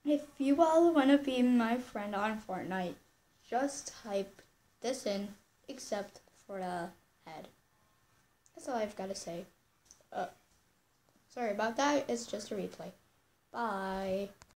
If you all want to be my friend on Fortnite, just type this in, except for the head. That's all I've got to say. Sorry about that. It's just a replay. Bye.